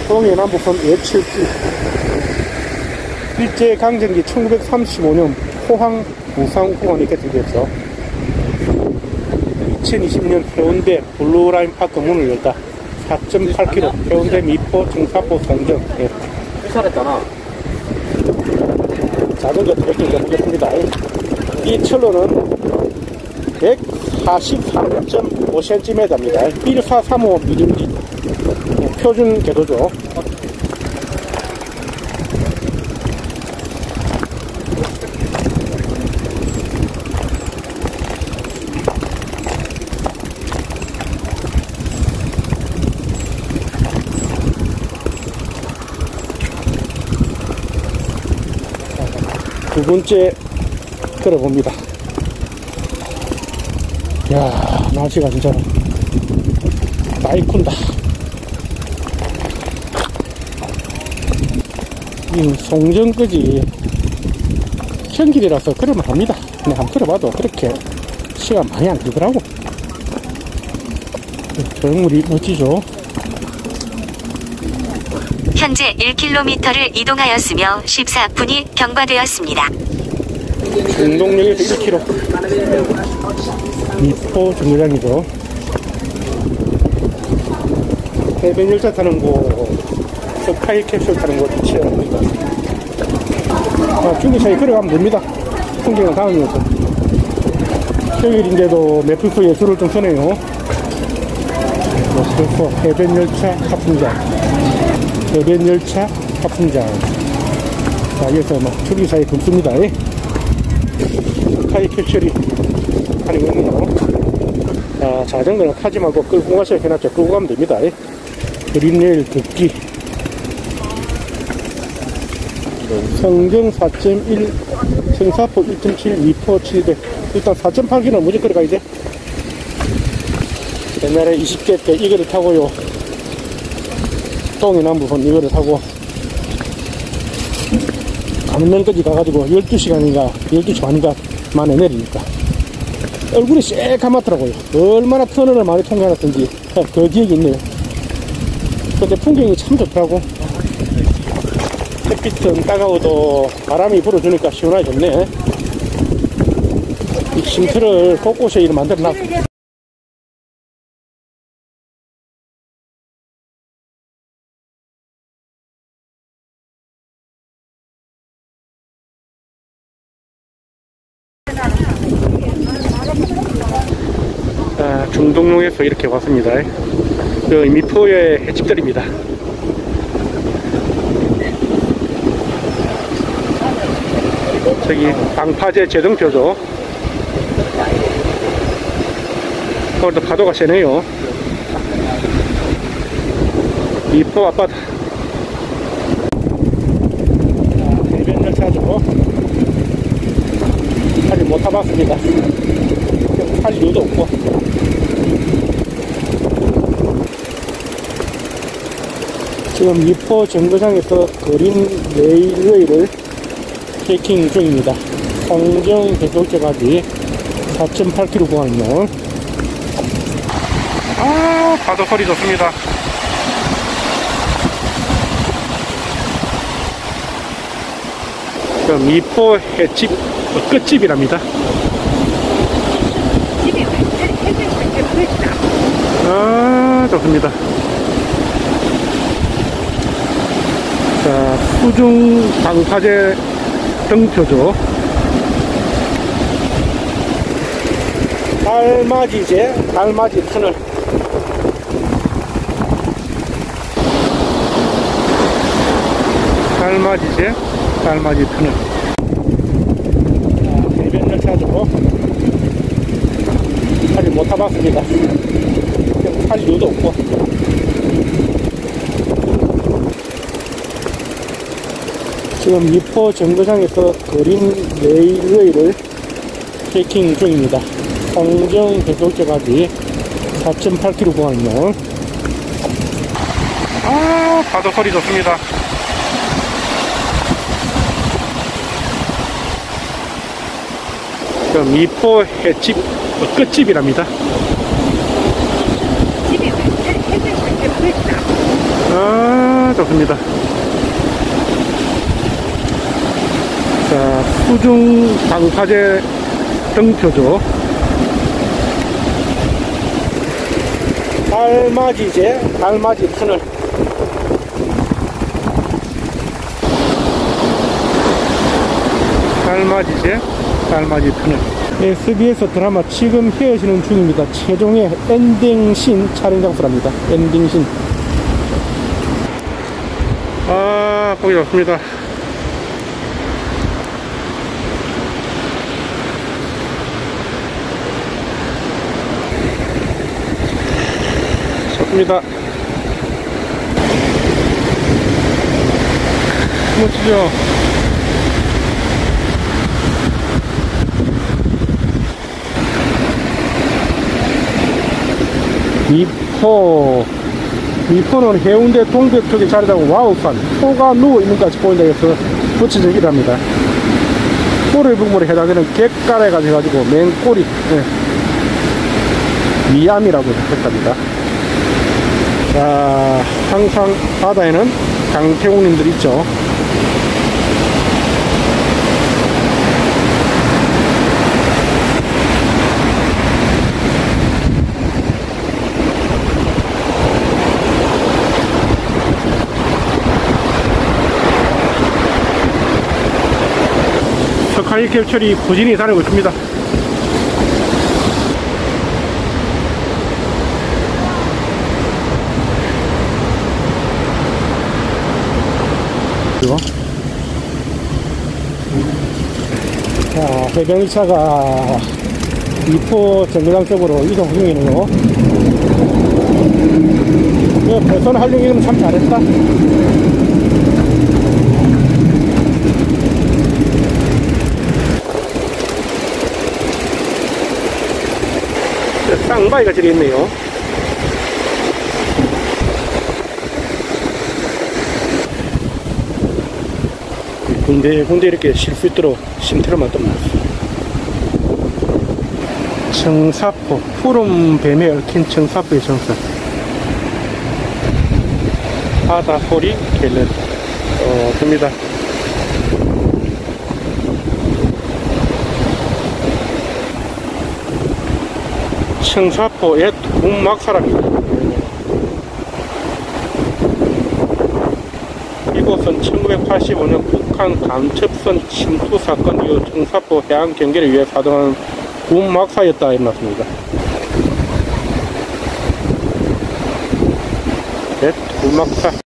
동해남부선 예칠길. 일제강점기 1935년 포항 무상공원이 개통되었죠. 2020년 해운대 블루라인 파크 문을 열다. 4.8km 해운대 미포 정사포 상정. 예. 잘했잖아. 자전거 트레킹 해보겠습니다. 이 철로는 143.5cm입니다. 1435mm 표준 궤도죠. 두 번째 걸어봅니다. 야, 날씨가 진짜 많이 쿤다. 이 송정까지 천길이라서 걸으면 합니다. 근데 한번 걸어봐도 그렇게 시간 많이 안 들더라고. 조형물이 멋지죠. 현재 1km를 이동하였으며 14분이 경과되었습니다. 중동역에서 1km 미포 정거장이죠. 해변열차 타는 곳, 스카이캡슐 타는 곳 위치합니다. 중기 사이 걸어가면 됩니다. 풍경은 다음이었죠. 평일인데도 매풀포 예술을 좀 서네요. 매풀포 해변열차 하품장. 해변열차 하품장. 자, 여기서 막 줄기 사이 굶습니다. 스카이캡슐이 하는 거네요. 자, 자전거는 타지 말고 끌고 가셔야 해놨죠. 끌고 가면 됩니다. 그린레일 걷기. 성정 4.1, 청사포 1.7, 미포 700. 일단 4.8km 무조건 걸어가야 돼. 옛날에 20대 때 이거를 타고요. 동해남부선 이거를 타고 강릉까지 가가지고 12시간인가 12시 반인가 만에 내리니까 얼굴이 새까맣더라고요. 얼마나 터널을 많이 통과해놨던지 그 기억이 있네요. 근데 풍경이 참 좋더라고. 햇빛은 따가워도 바람이 불어주니까 시원하게 좋네. 이 쉼터를 곳곳에 이렇게 만들어놨어. 중동역에서 이렇게 왔습니다. 여기 미포의 횟집들입니다. 저기 방파제 재정표죠. 오늘도 파도가 세네요. 미포 앞바다. 해변열차죠. 아직 못 타봤습니다. 탈 이유도 없고. 지금 미포 정거장에서 그린 레일웨이를 트레킹 중입니다. 성정 해수욕장까지 4.8km 구간이요. 아, 파도 소리 좋습니다. 미포 횟집 끝집이랍니다. 아, 좋습니다. 자, 수중 방파제 등표죠. 달맞이제, 달맞이 터널. 달맞이제, 달맞이 터널. 해변열차죠. 아직 못 타봤습니다. 탈 이유도 없고. 지금 미포 정거장에서 그린 레일웨이를 트레킹 중입니다. 성정 해수욕장까지 4.8km 구간이요. 아, 파도 소리 좋습니다. 미포 횟집 끝집이랍니다. 아, 좋습니다. 좋습니다. 자, 수중 방파제 등표죠. 달맞이 터널. 달맞이 터널. SBS 드라마 지금 헤어지는 중입니다. 최종의 엔딩신 촬영 장소랍니다. 엔딩신. 아, 보기 좋습니다. 좋습니다. 멋지죠? 미포는 해운대 동백 쪽에 자리 잡은 와우산, 포가 누워있는 것까지 보인다 해서 붙여진 이랍니다. 꼬리북물에 해당되는 객가래 가지고 맹꼬리, 미암이라고 했답니다. 자, 항상 바다에는 강태공님들 있죠. 석하이 캡처리 부진히 다니고 있습니다. 자, 해병차가 이포 정류장 쪽으로 이동 중이네요. 배선 활용이면 참 잘했다. 쌍바위가 저기 있네요. 군데 이렇게 쉴 수 있도록 쉼터를 만들어놨어요. 청사포, 푸른 뱀에 얽힌 청사포의 정선. 바다 소리 갤러리. 됩니다. 청사포 옛 군막사랍니다. 이곳은 1985년 북한 감첩선 침투 사건 이후 청사포 해안 경계를 위해 사동한 군막사였다 해놨습니다. 옛 군막사.